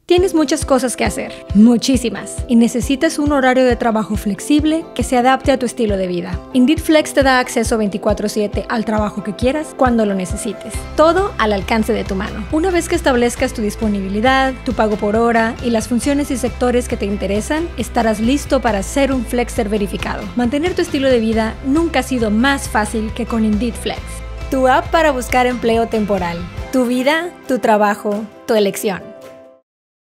Tienes muchas cosas que hacer, muchísimas, y necesitas un horario de trabajo flexible que se adapte a tu estilo de vida. Indeed Flex te da acceso 24/7 al trabajo que quieras, cuando lo necesites. Todo al alcance de tu mano. Una vez que establezcas tu disponibilidad, tu pago por hora y las funciones y sectores que te interesan, estarás listo para ser un Flexer verificado. Mantener tu estilo de vida nunca ha sido más fácil que con Indeed Flex. Tu app para buscar empleo temporal. Tu vida, tu trabajo, tu elección.